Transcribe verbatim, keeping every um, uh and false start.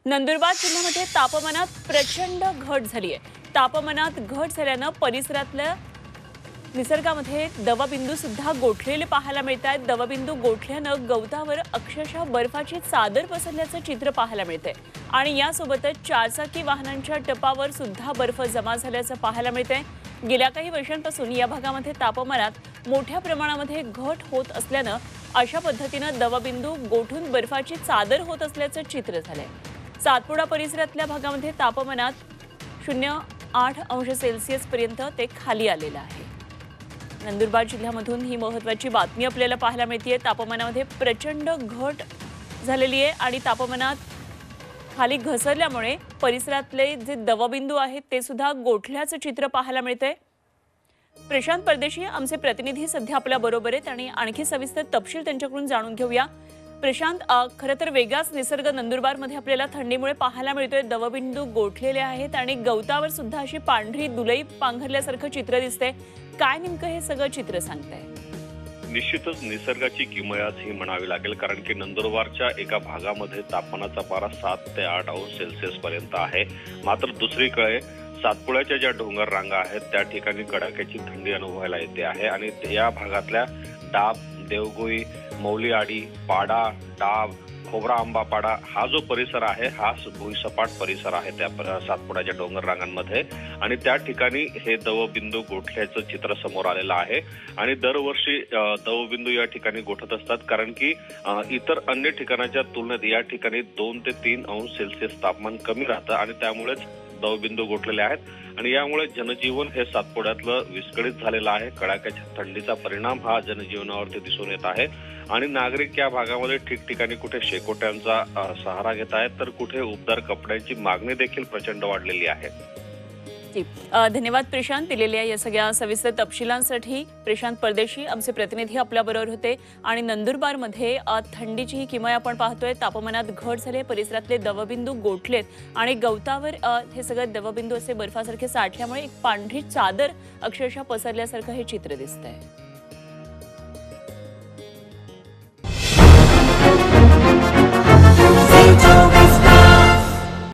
नंदुरबार जिल्ह्यामध्ये तापमानात प्रचंड घट झाली आहे। तापमानात घट झाल्याने परिसरातल्या निसर्गामध्ये दवबिंदू सुद्धा गोठलेले पाहायला मिळतात। दवबिंदू गोठल्याने गवतावर अक्षरशः बर्फाची चादर पसरल्याचं चित्र पाहायला मिळते आणि यासोबतच चारचाकी वाहनांच्या टपावर सुद्धा बर्फ जमा झाल्याचं पाहायला मिळते। गेल्या काही वर्षांपासून या भागामध्ये तापमानात मोठ्या प्रमाणामध्ये घट होत असल्याने अशा पद्धतीने दवबिंदू गोठून बर्फाची चादर होत असल्याचं चित्र झालंय। सातपुडा परिसरातल्या भागामध्ये तापमानात शून्य आठ अंश सेल्सिअस पर्यंत ते खाली आलेलं आहे। नंदुरबार जिल्ह्यामधून ही महत्त्वाची बातमी आपल्याला पाहायला मिळते। तापमानामध्ये प्रचंड घट झालेली आहे आणि तापमानात खाली घसरल्यामुळे परिसरातले जे दवबिंदू आहेत ते सुद्धा गोठल्याचं चित्र पाहायला मिळते। प्रशांत परदेशी आमचे प्रतिनिधी सध्या आपल्या बरोबर आहेत आणि आणखी सविस्तर तपशील त्यांच्याकडून जाणून घेऊया। प्रशांत, खरं तर वेगळाच निसर्ग नंदुरबारमध्ये आपल्याला थंडीमुळे पाहायला मिळतोय। दवबिंदू गोठलेले आहेत आणि गवतावर सुद्धा अशी पांढरी दुलई पांघरल्यासारखं चित्र दिसते। काय नेमकं हे सगळं चित्र सांगताय? निश्चितच निसर्गाची किमयाच ही म्हणावी लागेल, कारण की नंदुरबारच्या एका भागामध्ये तापमानाचा पारा सात ते आठ अंश सेल्सिअस पर्यंत आहे। मात्र दुसरीकडे सातपुड्याच्या ज्या डोंगर रांगा आहेत त्या ठिकाणी कडाक्याची थंडी अनुभवायला येते आहे आणि या भागातल्या डाब, देवगोई, मौलीआडी, पाडा, डाब, खोबरा आंबापाडा हा जो परिसर आहे हा भुईसपाट परिसर आहे त्या सातपुड्याच्या डोंगर रांगांमध्ये आणि त्या ठिकाणी हे दवबिंदू गोठल्याचं चित्र समोर आलेलं आहे। आणि दरवर्षी दवबिंदू या ठिकाणी गोठत असतात, कारण की इतर अन्य ठिकाणाच्या तुलनेत या ठिकाणी दोन ते तीन अंश सेल्सिअस तापमान कमी राहतं आणि त्यामुळेच दवबिंदू गोठलेले आहेत आणि यामुळे जनजीवन हे सातपुड्यातलं विस्कळीत झालेलं आहे। कडाक्याच्या थंडीचा परिणाम हा जनजीवनावरती दिसून येत आहे आणि नागरिक या भागामध्ये ठिकठिकाणी कुठे शेकोट्यांचा सहारा घेत आहेत तर कुठे उबदार कपड्यांची मागणी देखील प्रचंड वाढलेली आहे। धन्यवाद प्रशांत, दिलेल्या या सगळ्या सविस्तर तपशिलांसाठी। प्रशांत परदेशी आमचे प्रतिनिधी आपल्या बरोबर होते आणि नंदुरबारमध्ये थंडीची ही किमया आपण पाहतोय। तापमानात घट झाली, परिसरातले दवबिंदू गोठलेत आणि गवतावर हे सगळे दवबिंदू असे बर्फासारखे साठल्यामुळे एक पांढरी चादर अक्षरशः पसरल्यासारखं हे चित्र दिसतंय।